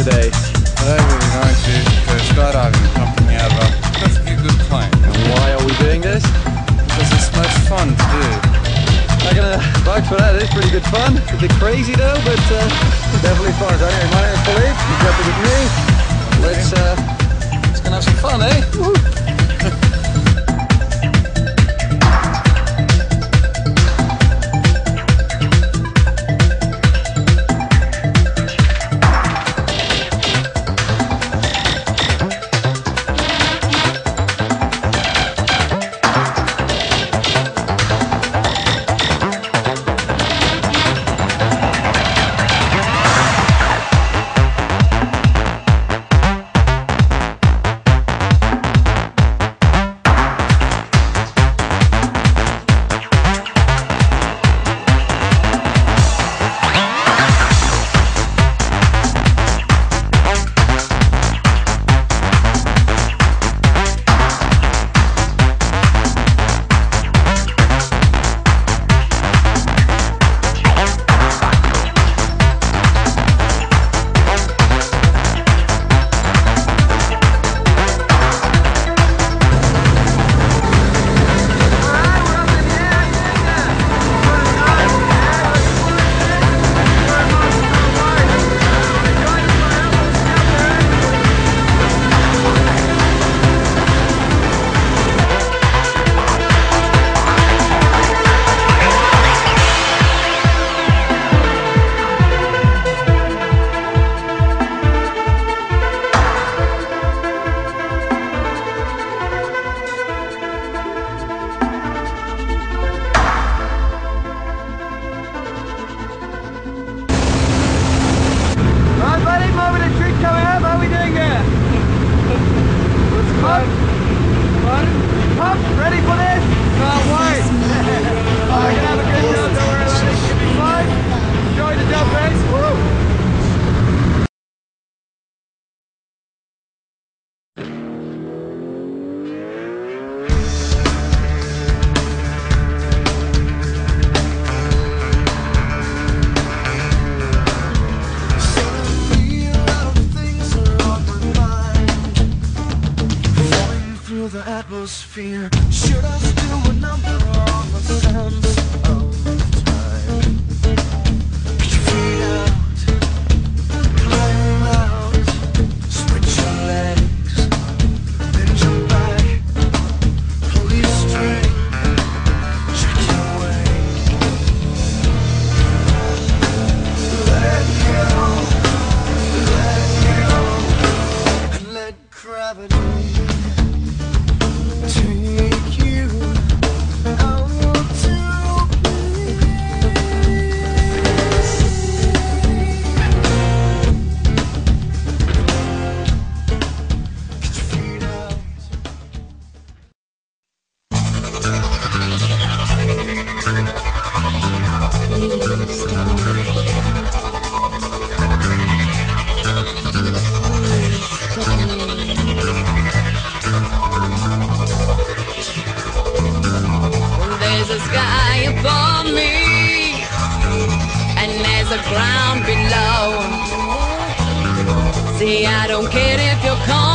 today? I really like to skydiving company have a perfectly good plane. And why are we doing this? Because it's much fun to do. I'm gonna vouch for that. It's pretty good fun. It's a bit crazy though, but definitely fun. So anyway, my name is Philippe. You've got to with me. Let's gonna have some fun, eh? Woo-hoo. Ready for this? Can't wait! We're gonna have a good job, don't worry about it, it's gonna be fun. Enjoy the jump race, woo! The atmosphere. Should I do a number on the sands of time? Get your feet out, climb out, switch your legs, then jump back, pull your string, check your way. Let go, and let gravity take you out to get your feet out. There's a sky above me, and there's a ground below. See, I don't care if you're calm.